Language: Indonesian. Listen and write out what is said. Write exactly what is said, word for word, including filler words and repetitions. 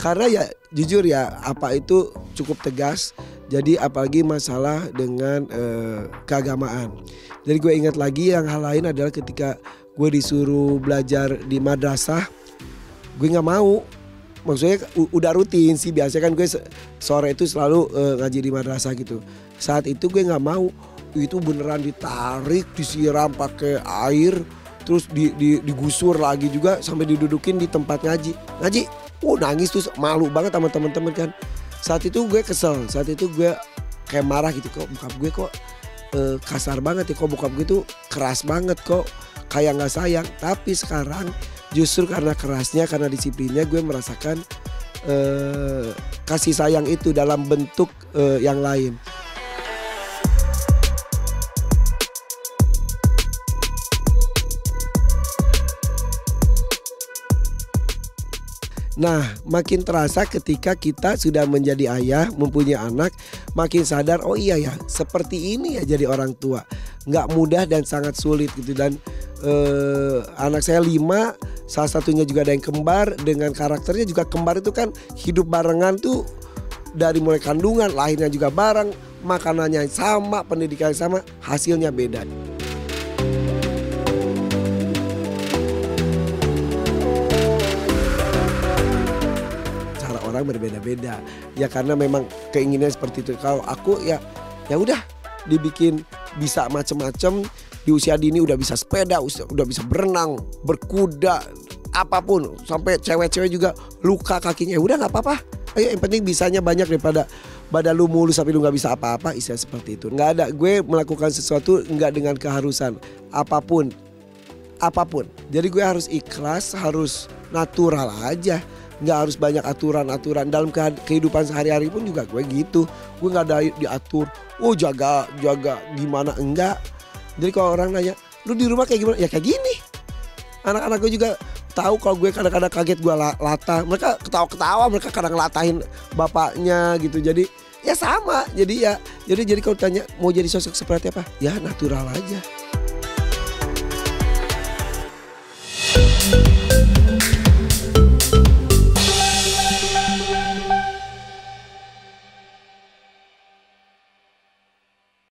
Karena ya jujur ya, apa itu cukup tegas. Jadi apalagi masalah dengan eh, keagamaan. Jadi gue ingat lagi yang hal lain adalah ketika gue disuruh belajar di madrasah, gue nggak mau. Maksudnya udah rutin sih, biasanya kan gue sore itu selalu uh, ngaji di madrasah gitu. Saat itu gue nggak mau, itu beneran ditarik, disiram pakai air, terus di, di, digusur lagi juga sampai didudukin di tempat ngaji. Ngaji, oh nangis tuh, malu banget sama temen-temen kan. Saat itu gue kesel, saat itu gue kayak marah gitu, kok bokap gue kok uh, kasar banget ya, kok bokap gue tuh keras banget, kok kayak nggak sayang. Tapi sekarang justru karena kerasnya, karena disiplinnya, gue merasakan uh, kasih sayang itu dalam bentuk uh, yang lain. Nah, makin terasa ketika kita sudah menjadi ayah, mempunyai anak, makin sadar, oh iya ya, seperti ini ya jadi orang tua. Nggak mudah dan sangat sulit gitu. Dan eh, anak saya lima, salah satunya juga ada yang kembar, dengan karakternya juga kembar itu kan hidup barengan tuh dari mulai kandungan, lahirnya juga bareng, makanannya sama, pendidikan sama, hasilnya beda. Orang berbeda-beda ya, karena memang keinginan seperti itu. Kalau aku ya ya udah dibikin bisa macem-macem, di usia dini udah bisa sepeda, udah bisa berenang, berkuda, apapun, sampai cewek-cewek juga luka kakinya, ya udah nggak apa-apa. Ayo, yang penting bisanya banyak daripada badan lu mulus tapi lu nggak bisa apa-apa. Istilah seperti itu nggak ada. Gue melakukan sesuatu nggak dengan keharusan apapun apapun. Jadi gue harus ikhlas, harus natural aja. Nggak harus banyak aturan-aturan dalam kehidupan sehari-hari pun juga gue gitu. Gue nggak ada diatur, oh jaga jaga gimana, enggak. Jadi kalau orang nanya, lu di rumah kayak gimana? Ya kayak gini. Anak-anak gue juga tahu kalau gue kadang-kadang kaget, gue latah. Mereka ketawa-ketawa, mereka kadang latahin bapaknya gitu. Jadi ya sama. Jadi ya jadi jadi kalau tanya mau jadi sosok seperti apa? Ya natural aja.